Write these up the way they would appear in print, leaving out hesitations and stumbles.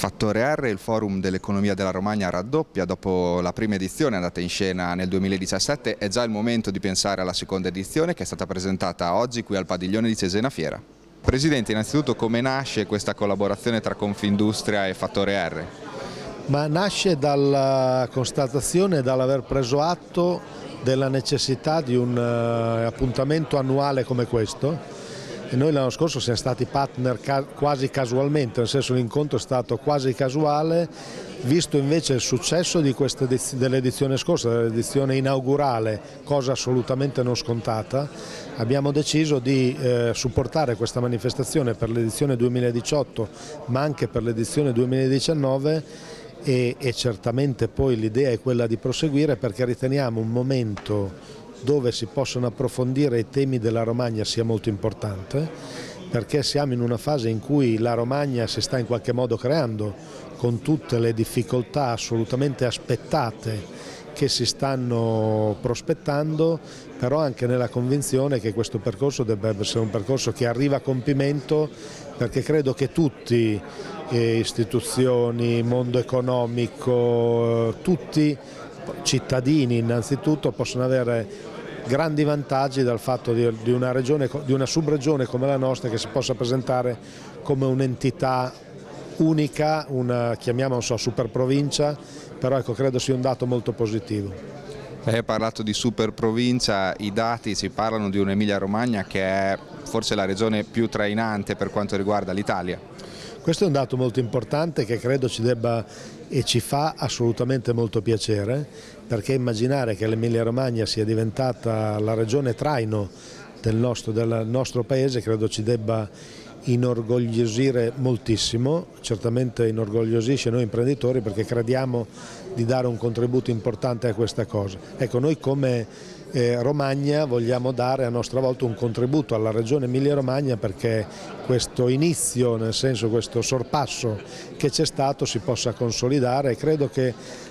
Fattore R, il forum dell'economia della Romagna raddoppia dopo la prima edizione andata in scena nel 2017. È già il momento di pensare alla seconda edizione che è stata presentata oggi qui al padiglione di Cesena Fiera. Presidente, innanzitutto come nasce questa collaborazione tra Confindustria e Fattore R? Ma nasce dalla constatazione, dall'aver preso atto della necessità di un appuntamento annuale come questo. E noi l'anno scorso siamo stati partner quasi casualmente, nel senso l'incontro è stato quasi casuale, visto invece il successo di dell'edizione scorsa, dell'edizione inaugurale, cosa assolutamente non scontata. Abbiamo deciso di supportare questa manifestazione per l'edizione 2018 ma anche per l'edizione 2019 e certamente poi l'idea è quella di proseguire, perché riteniamo un momento dove si possono approfondire i temi della Romagna sia molto importante, perché siamo in una fase in cui la Romagna si sta in qualche modo creando, con tutte le difficoltà assolutamente aspettate che si stanno prospettando, però anche nella convinzione che questo percorso debba essere un percorso che arriva a compimento, perché credo che tutti, istituzioni, mondo economico, tutti cittadini innanzitutto, possono avere grandi vantaggi dal fatto di una subregione come la nostra che si possa presentare come un'entità unica, chiamiamola super provincia, però ecco, credo sia un dato molto positivo. Lei ha parlato di super provincia, i dati ci parlano di un'Emilia Romagna che è forse la regione più trainante per quanto riguarda l'Italia. Questo è un dato molto importante che credo ci debba e ci fa assolutamente molto piacere, perché immaginare che l'Emilia Romagna sia diventata la regione traino del nostro paese credo ci debba inorgogliosire moltissimo, certamente inorgogliosisce noi imprenditori, perché crediamo di dare un contributo importante a questa cosa. Ecco, noi come Romagna vogliamo dare a nostra volta un contributo alla regione Emilia Romagna perché questo inizio, nel senso questo sorpasso che c'è stato, si possa consolidare, e credo che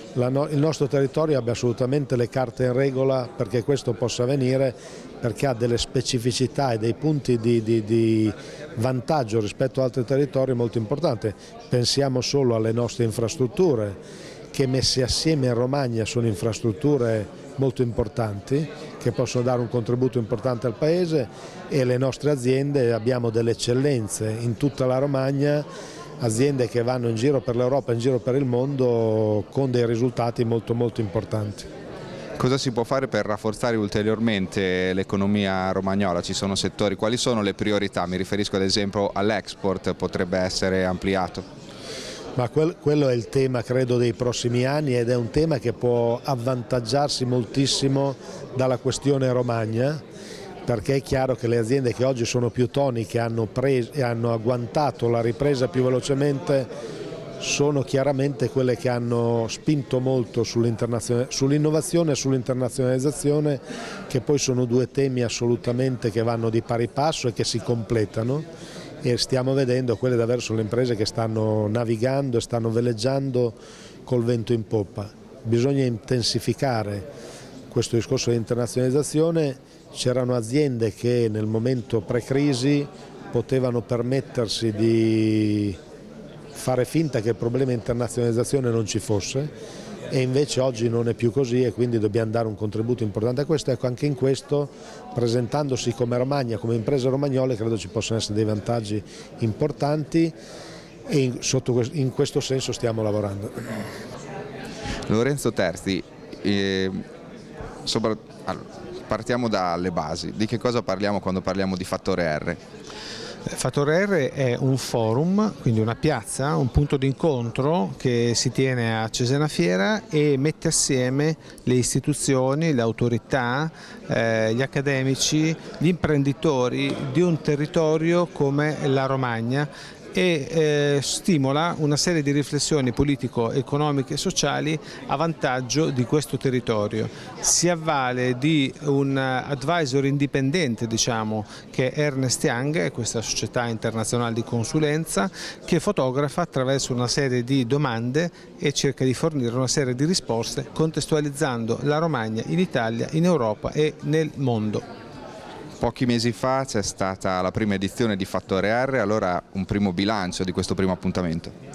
il nostro territorio abbia assolutamente le carte in regola perché questo possa avvenire, perché ha delle specificità e dei punti di vantaggio rispetto ad altri territori molto importanti. Pensiamo solo alle nostre infrastrutture, che messe assieme in Romagna sono infrastrutture molto importanti, che possono dare un contributo importante al Paese, e le nostre aziende, abbiamo delle eccellenze in tutta la Romagna, aziende che vanno in giro per l'Europa, in giro per il mondo con dei risultati molto importanti. Cosa si può fare per rafforzare ulteriormente l'economia romagnola? Ci sono settori, quali sono le priorità? Mi riferisco ad esempio all'export, potrebbe essere ampliato? Ma quello è il tema, credo, dei prossimi anni, ed è un tema che può avvantaggiarsi moltissimo dalla questione Romagna, perché è chiaro che le aziende che oggi sono più toniche e hanno agguantato la ripresa più velocemente sono chiaramente quelle che hanno spinto molto sull'innovazione e sull'internazionalizzazione, che poi sono due temi assolutamente che vanno di pari passo e che si completano. E stiamo vedendo quelle davvero sono le imprese che stanno navigando e stanno veleggiando col vento in poppa. Bisogna intensificare questo discorso di internazionalizzazione. C'erano aziende che nel momento pre-crisi potevano permettersi di fare finta che il problema di internazionalizzazione non ci fosse, e invece oggi non è più così, e quindi dobbiamo dare un contributo importante a questo. Ecco, anche in questo, presentandosi come Romagna, come imprese romagnole, credo ci possano essere dei vantaggi importanti, e in questo senso stiamo lavorando. Lorenzo Terzi, partiamo dalle basi. Di che cosa parliamo quando parliamo di Fattore R? Fattore R è un forum, quindi una piazza, un punto d'incontro che si tiene a Cesena Fiera e mette assieme le istituzioni, le autorità, gli accademici, gli imprenditori di un territorio come la Romagna, e stimola una serie di riflessioni politico-economiche e sociali a vantaggio di questo territorio. Si avvale di un advisor indipendente, diciamo, che è Ernst Young, questa società internazionale di consulenza, che fotografa attraverso una serie di domande e cerca di fornire una serie di risposte contestualizzando la Romagna in Italia, in Europa e nel mondo. Pochi mesi fa c'è stata la prima edizione di Fattore R, allora un primo bilancio di questo primo appuntamento.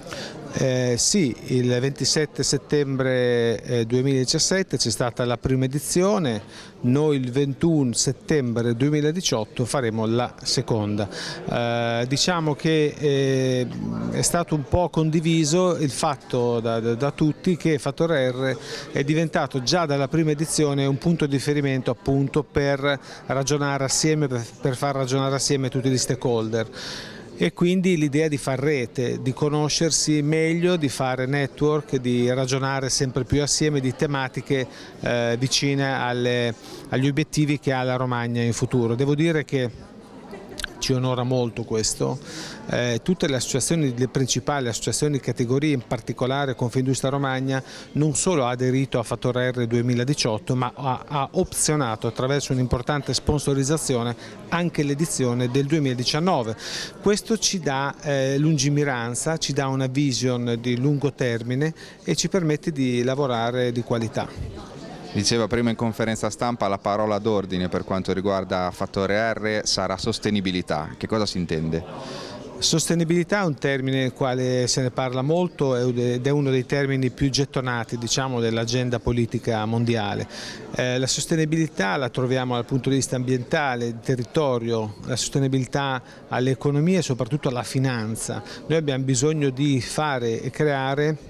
Sì, il 27 settembre 2017 c'è stata la prima edizione, noi il 21 settembre 2018 faremo la seconda. Diciamo che è stato un po' condiviso il fatto da tutti che Fattore R è diventato già dalla prima edizione un punto di riferimento appunto per ragionare assieme, per far ragionare assieme tutti gli stakeholder. E quindi l'idea di far rete, di conoscersi meglio, di fare network, di ragionare sempre più assieme di tematiche vicine agli obiettivi che ha la Romagna in futuro. Devo dire che ci onora molto questo, tutte le associazioni, le principali associazioni di categorie, in particolare Confindustria Romagna, non solo ha aderito a Fattore R 2018 ma ha opzionato attraverso un'importante sponsorizzazione anche l'edizione del 2019. Questo ci dà lungimiranza, ci dà una vision di lungo termine e ci permette di lavorare di qualità. Diceva prima in conferenza stampa la parola d'ordine per quanto riguarda Fattore R sarà sostenibilità. Che cosa si intende? Sostenibilità è un termine del quale se ne parla molto ed è uno dei termini più gettonati, diciamo, dell'agenda politica mondiale. La sostenibilità la troviamo dal punto di vista ambientale, del territorio, la sostenibilità all'economia e soprattutto alla finanza. Noi abbiamo bisogno di fare e creare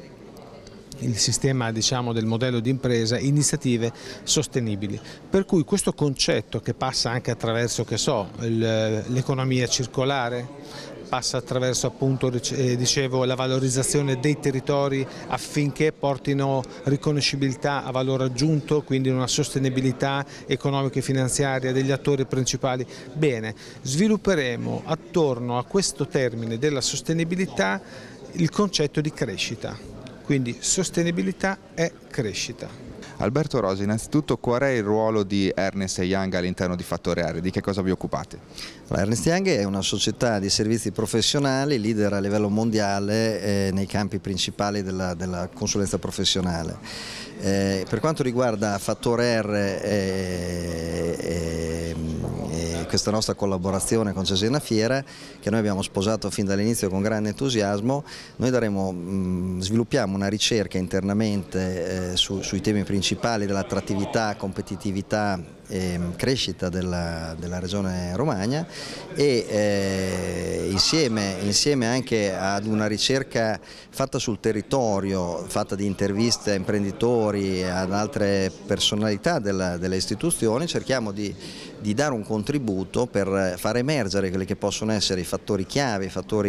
il sistema, diciamo, del modello di impresa, iniziative sostenibili. Per cui questo concetto che passa anche attraverso, che so, l'economia circolare, passa attraverso appunto, dicevo, la valorizzazione dei territori affinché portino riconoscibilità a valore aggiunto, quindi una sostenibilità economica e finanziaria degli attori principali. Bene, svilupperemo attorno a questo termine della sostenibilità il concetto di crescita. Quindi sostenibilità e crescita. Alberto Rosi, innanzitutto qual è il ruolo di Ernst & Young all'interno di Fattore R? Di che cosa vi occupate? Ernst & Young è una società di servizi professionali, leader a livello mondiale nei campi principali della consulenza professionale. Per quanto riguarda Fattore R questa nostra collaborazione con Cesena Fiera, che noi abbiamo sposato fin dall'inizio con grande entusiasmo, noi sviluppiamo una ricerca internamente sui temi principali dell'attrattività, competitività e crescita della Regione Romagna e insieme anche ad una ricerca fatta sul territorio, fatta di interviste a imprenditori e ad altre personalità delle istituzioni, cerchiamo di dare un contributo per far emergere quelli che possono essere i fattori chiave,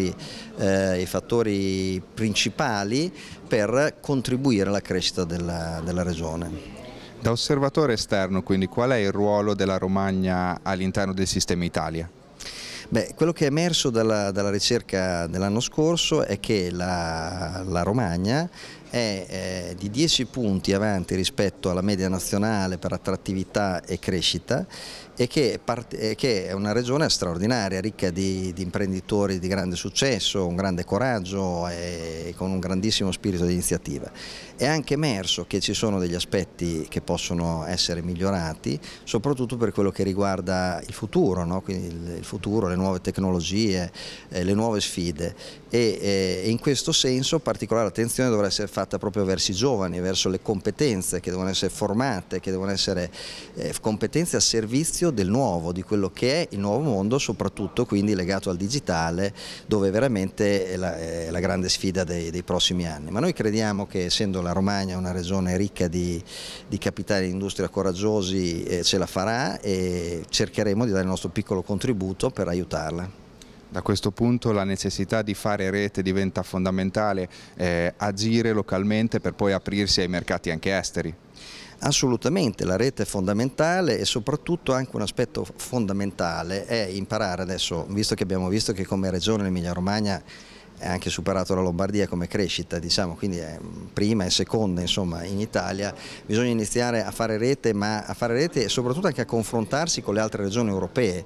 i fattori principali per contribuire alla crescita della Regione. Da osservatore esterno, quindi, qual è il ruolo della Romagna all'interno del sistema Italia? Beh, quello che è emerso dalla ricerca dell'anno scorso è che la Romagna è di 10 punti avanti rispetto alla media nazionale per attrattività e crescita e che è una regione straordinaria, ricca di imprenditori di grande successo, un grande coraggio e con un grandissimo spirito di iniziativa. È anche emerso che ci sono degli aspetti che possono essere migliorati, soprattutto per quello che riguarda il futuro, no? Quindi il futuro, le nuove tecnologie, le nuove sfide e in questo senso particolare attenzione dovrà essere fatta proprio verso i giovani, verso le competenze che devono essere formate, che devono essere competenze a servizio del nuovo, di quello che è il nuovo mondo, soprattutto quindi legato al digitale, dove veramente è la grande sfida dei prossimi anni. Ma noi crediamo che, essendo la Romagna una regione ricca di capitali di industria coraggiosi, ce la farà e cercheremo di dare il nostro piccolo contributo per aiutarla. Da questo punto la necessità di fare rete diventa fondamentale, agire localmente per poi aprirsi ai mercati anche esteri. Assolutamente, la rete è fondamentale e soprattutto anche un aspetto fondamentale è imparare adesso, visto che abbiamo visto che come regione l'Emilia Romagna è anche superato la Lombardia come crescita, diciamo, quindi è prima e seconda insomma in Italia, bisogna iniziare a fare rete, ma a fare rete e soprattutto anche a confrontarsi con le altre regioni europee,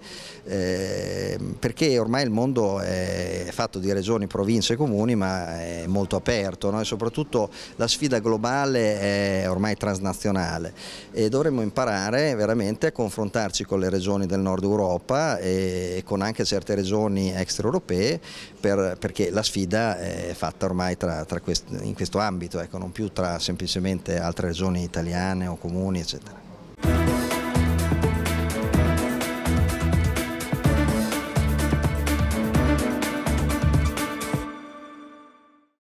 perché ormai il mondo è fatto di regioni, province e comuni, ma è molto aperto, no? E soprattutto la sfida globale è ormai transnazionale e dovremmo imparare veramente a confrontarci con le regioni del nord Europa e con anche certe regioni extraeuropee, perché la sfida è fatta ormai in questo ambito, ecco, non più tra semplicemente altre regioni italiane o comuni, eccetera.